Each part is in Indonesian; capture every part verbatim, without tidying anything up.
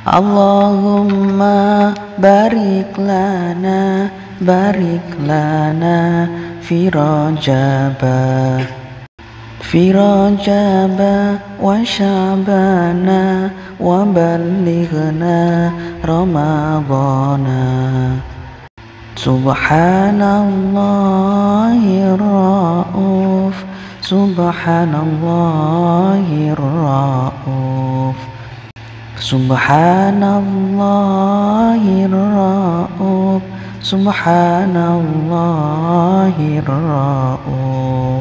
Allahumma barik lana, barik lana fi Rajaba, fi Rajaba wa Sya'bana wa ballighna Ramadhana. Subhanallahir Rauf, Subhanallahir Rauf, Subhanallahir Rauf, Subhanallahir Rauf.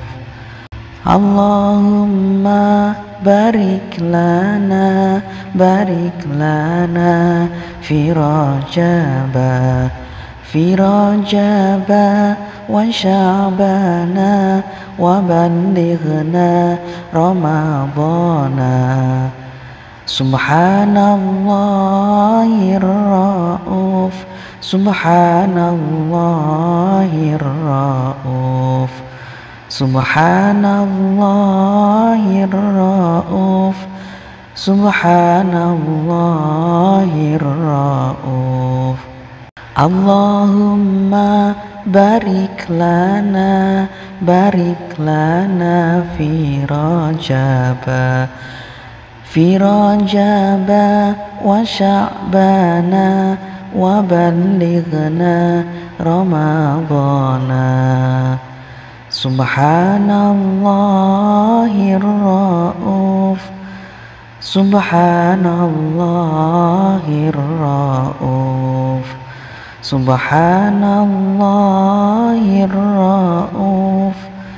Allahumma barik lana, barik lana fi Rajaba, fi Rajaba wa Sya'bana wa ballighna Ramadhana. Subhanallahir Rauf, Subhanallahir Rauf, Subhanallahir Rauf, Subhanallahir Rauf. Allahumma barik lana, barik lana fi Rajaba, fi Rajaba wa Sya'bana wa ballighna Ramadhana. Subhanallahir Rauf, Subhanallahir Rauf, Subhanallahir Rauf,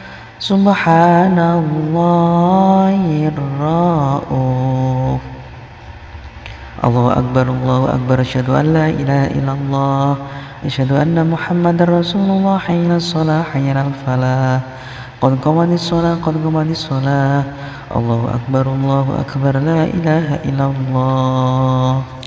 Subhanallahir Rauf. Allahu Akbar, Allahu Akbar, asyhadu an la ilaha illallah, asyhadu anna Muhammadar Rasulullah, hayya 'alas shalah, hayya 'alal falah, qad qamatis shalah, qad qamatis shalah. Allahu Akbar, Allahu Akbar, la ilaha illallah.